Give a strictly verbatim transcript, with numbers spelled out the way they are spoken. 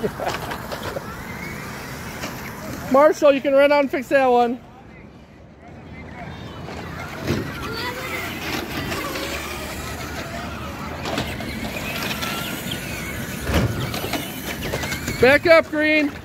Marshall, you can run out and fix that one. Back up, Green.